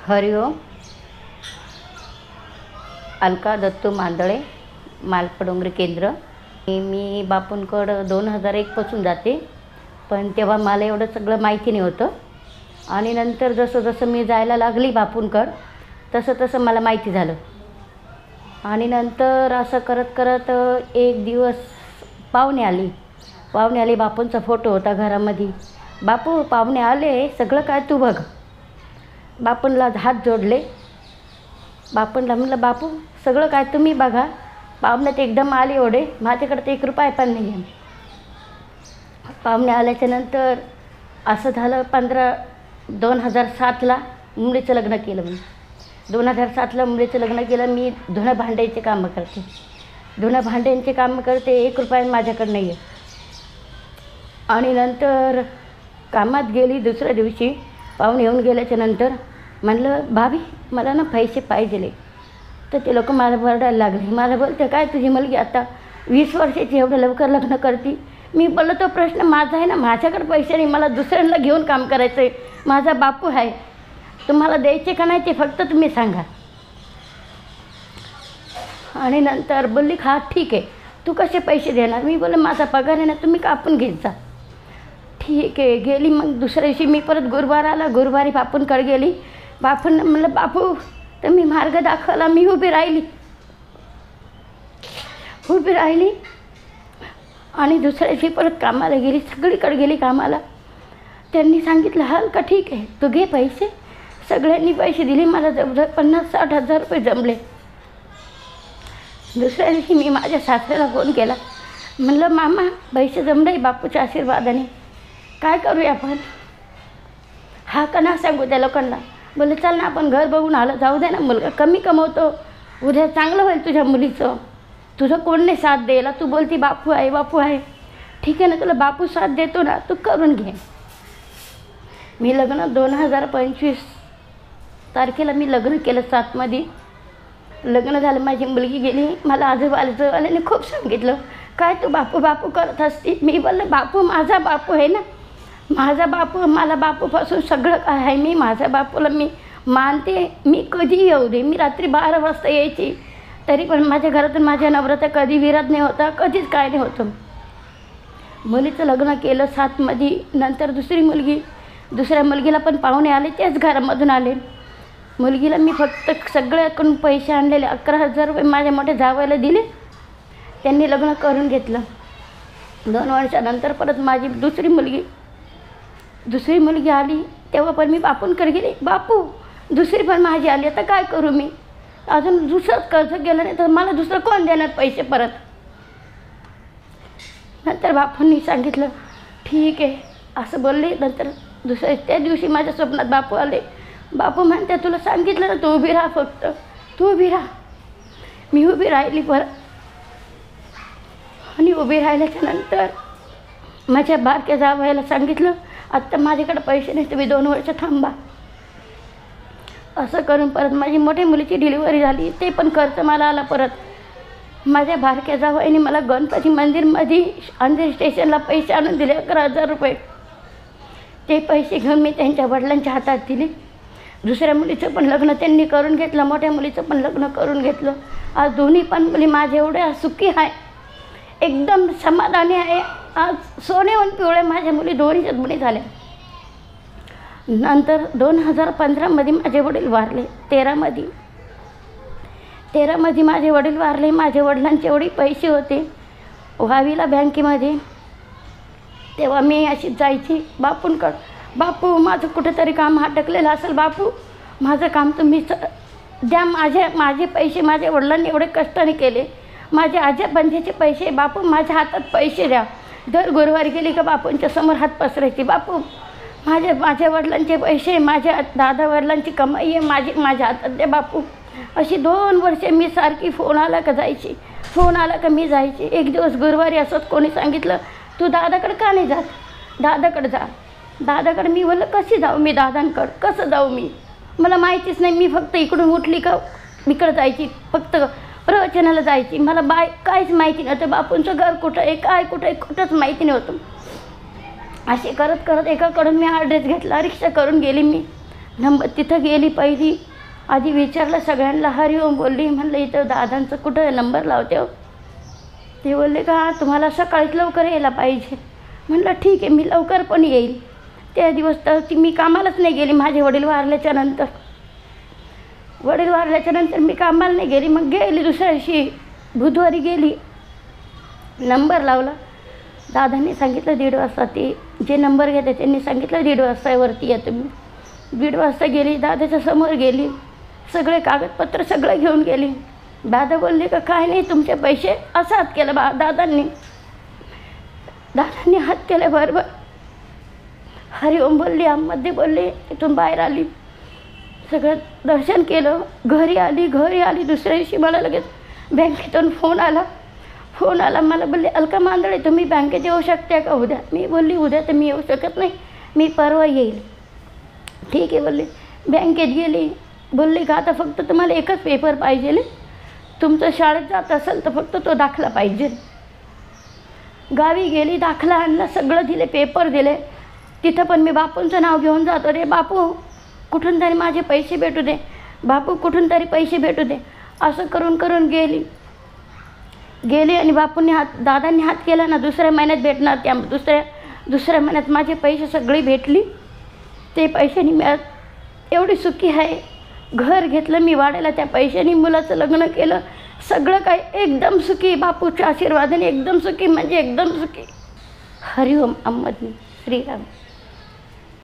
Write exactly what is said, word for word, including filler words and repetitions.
हरिओम. अलका दत्तू मांदळे, मालपडोंगरी केंद्र. मी बापूंकडं दोन हजार एकपासून जाते, पण तेव्हा मला एवढं सगळं माहिती नव्हतं. आणि नंतर जसं जसं मी जायला लागली बापूंकडं तसं तसं मला माहिती झालं. आणि नंतर असं करत करत एक दिवस पाहुणे आली पाहुणे आली बापूंचा फोटो होता घरामध्ये. बापू पाहुणे आले, सगळं काय तू बघ. बापूंला हात जोडले. बापूंला म्हणलं, बापू सगळं काय तुम्ही बघा. पाहुणे ते एकदम आले एवढे, माझ्याकडे तर एक रुपया पण नाही आहे. पाहुणे आल्याच्यानंतर असं झालं, पंधरा दोन हजार सातला मुलीचं लग्न केलं. मी दोन हजार सातला मुलीचं लग्न केलं. मी धुणं भांड्याचे कामं करते धुणं भांड्यांचे कामं करते एक रुपया माझ्याकडे नाही आहे. आणि नंतर कामात गेली. दुसऱ्या दिवशी पाहुणे येऊन गेल्याच्यानंतर म्हणलं, भाभी मला ना पैसे पाहिजेले. तर ते लोक मला बरडायला लागले. मला बोलते, काय तुझी मुलगी आता वीस वर्षाची एवढं लवकर लग्न करते. मी बोललो, तो प्रश्न माझा आहे ना, माझ्याकडे पैसे नाही, मला दुसऱ्यांना घेऊन काम करायचं आहे. माझा बापू आहे, तुम्हाला द्यायचे का नाही ते फक्त तुम्ही सांगा. आणि नंतर बोलली, हा ठीक आहे, तू कसे पैसे देणार. मी बोलले, माझा पगार आहे ना, तुम्ही कापून घेत जा. ठीक आहे. गेली. मग दुसऱ्या दिवशी मी परत गुरुवार आला. गुरुवारी बापूंकडे गेली. बापून म्हणलं, बापू तुम्ही मार्ग दाखवला. मी उभी राहिली उभी राहिली आणि दुसऱ्या दिवशी परत कामाला गेली. सगळीकडे गेली कामाला. त्यांनी सांगितलं, हाल का ठीक आहे, तू घे पैसे. सगळ्यांनी पैसे दिले. मला जवळजवळ पन्नास साठ हजार रुपये जमले. दुसऱ्या दिवशी मी माझ्या सासऱ्याला फोन केला. म्हणलं, मामा पैसे जमले बापूच्या आशीर्वादाने, काय करूया आपण. हा का ना सांगू त्या लोकांना. बोलले, चल ना आपण घर बघून आलं, जाऊ दे ना, मुलगा कमी कमवतो, उद्या चांगलं होईल तुझ्या मुलीचं. तुझं कोण नाही साथ द्यायला. तू बोलती बापू आहे बापू आहे. ठीक आहे ना, तुला बापू साथ देतो ना, तू करून घे. मी लग्न दोन हजार पंचवीस तारखेला मी लग्न केलं. सातमध्ये लग्न झालं. माझी मुलगी गेली. मला आजोबा आजोबाने खूप सांगितलं, काय तू बापू बापू करत असती. मी बोलले, बापू माझा बापू आहे ना, माझा बापू. मला बापूपासून सगळं काय आहे. मी माझ्या बापूला मी मानते. मी कधी येऊ दे. मी रात्री बारा वाजता यायची, तरी पण माझ्या घरातून माझ्या नवऱ्याचा कधी विरोध नाही होता, कधीच काय नाही होतं. मुलीचं लग्न केलं सातमध्ये. नंतर दुसरी मुलगी दुसऱ्या मुलगीला पण पाहुणे आले, त्याच घरामधून आले. मुलगीला मी फक्त सगळ्याकडून पैसे आणलेले अकरा हजार रुपये माझ्या मोठ्या जावयाला दिले. त्यांनी लग्न करून घेतलं. दोन वर्षानंतर परत माझी दुसरी मुलगी दुसरी मुलगी आली. तेव्हा पण मी बापूंकडे गेले. बापू दुसरी पण माझी आली, आता काय करू मी. अजून दुसरंच कर्ज गेलं नाही तर मला दुसरं कोण देणार पैसे परत. नंतर बापूंनी सांगितलं, ठीक आहे असं बोलले. नंतर दुसऱ्या त्या दिवशी माझ्या स्वप्नात बापू आले. बापू म्हणते, तुला सांगितलं ना, तू उभी राहा, फक्त तू उभी राहा. मी उभी राहिली परत. आणि उभी राहिल्याच्या नंतर माझ्या बारक्या जावयाला सांगितलं, आत्ता माझ्याकडे पैसे नाही, तुम्ही दोन वर्ष थांबा. असं करून परत माझी मोठ्या मुलीची डिलिव्हरी झाली. ते पण खर्च मला आला परत. माझ्या बारक्या जावयाने मला गणपती मंदिरमध्ये अंधेरी स्टेशनला पैसे आणून दिले, अकरा हजार रुपये. ते पैसे घेऊन मी त्यांच्या वडिलांच्या हातात दिले. दुसऱ्या मुलीचं पण लग्न त्यांनी करून घेतलं, मोठ्या मुलीचं पण लग्न करून घेतलं. आज दोन्ही पण मुली माझ्या एवढ्या सुखी आहे, एकदम समाधानी आहे. आज सोनेहून पिवळे माझ्या मुली दोन्हीच्याच मुली झाल्या. नंतर दोन हजार पंधरामध्ये माझे वडील वारले. तेरामध्ये तेरामध्ये माझे वडील वारले. माझ्या वडिलांचे एवढे पैसे होते वावीला बँकेमध्ये. तेव्हा मी अशी जायची बापूंकडं, बापू माझं कुठेतरी काम अटकलेलं असेल, बापू माझं काम तुम्ही द्या. माझे माझे पैसे माझ्या वडिलांनी एवढे कष्टाने केले. माझे आजा पंजाचे पैसे, बापू माझ्या हातात पैसे द्या. दर गुरुवारी गेली का बापूंच्या समोर हात पसरायची, बापू माझ्या माझ्या वडिलांचे पैसे, माझ्या दादा वडिलांची कमाई आहे, माझी माझ्या हातात द्या बापू. अशी दोन वर्षे मी सारखी फोन आला का जायची, फोन आला का मी जायची. एक दिवस गुरुवारी असंच कोणी सांगितलं, तू दादाकडे का नाही जात, दादाकडे जा. दादाकडे मी बोललं, कशी जाऊ मी दादांकडं, कसं जाऊ मी, मला माहितीच नाही. मी फक्त इकडून उठली का इकडं जायची, फक्त प्रवचनाला जायची. मला बाय काहीच माहिती नव्हतं. बापूंचं घर कुठं आहे, काय कुठं आहे, कुठंच माहिती नव्हतं. असे करत करत एकाकडून मी ॲड्रेस घेतला, रिक्षा करून गेली मी. नंबर तिथं गेली पहिली, आधी विचारलं सगळ्यांना, हरिओम बोलली. म्हणलं इथं दादांचं कुठं नंबर लावते हो? ते बोलले का तुम्हाला सकाळीच लवकर यायला पाहिजे. म्हणलं ठीक आहे, मी लवकर पण येईल. त्या दिवस तर ती मी कामालाच नाही गेली. माझे वडील वारल्याच्या नंतर वडील वारल्याच्या नंतर मी कामाला नाही गेली. मग गेली दुसऱ्या दिवशी बुधवारी गेली, नंबर लावला. दादांनी सांगितलं दीड वाजता, ते जे नंबर घेते त्यांनी सांगितलं दीड वाजता वरती या तुम्ही. दीड वाजता गेली, दादाच्या समोर गेली, सगळे कागदपत्र सगळं घेऊन गेली. दादा बोलले का काय नाही तुमचे पैसे, असं हात केलं बा दादांनी. दादांनी हात केल्याबरोबर हरिओम बोलली, आम्मध्ये बोलली, तिथून बाहेर आली, सगळं दर्शन केलं, घरी आली. घरी आली दुसऱ्या दिवशी मला लगेच बँकेतून फोन आला. फोन आला मला बोलले अलका मांदळे तुम्ही बँकेत येऊ शकता का उद्या? मी बोलली उद्या तर मी येऊ शकत नाही, मी परवा येईल. ठीक आहे बोलली. बँकेत गेली, बोलली का आता फक्त तुम्हाला एकच पेपर पाहिजे, तुमचं शाळेत जात असेल तर फक्त तो दाखला पाहिजे. गावी गेली, दाखला आणला, सगळं दिले, पेपर दिले. तिथं पण मी बापूंचं नाव घेऊन जातो, रे बापू कुठून तरी माझे पैसे भेटू दे, बापू कुठून तरी पैसे भेटू दे, असं करून करून गेली गेली आणि बापूंनी हात दादांनी हात केला ना दुसऱ्या महिन्यात भेटणार. त्या दुसऱ्या दुसऱ्या महिन्यात माझे पैसे सगळी भेटली. ते पैशानी मी एवढी सुखी आहे. घर घेतलं मी वाढायला त्या पैशानी, मुलाचं लग्न केलं, सगळं काही एकदम सुखी. बापूच्या आशीर्वादाने एकदम सुखी, म्हणजे एकदम सुखी. हरिओम अंबानी श्रीराम.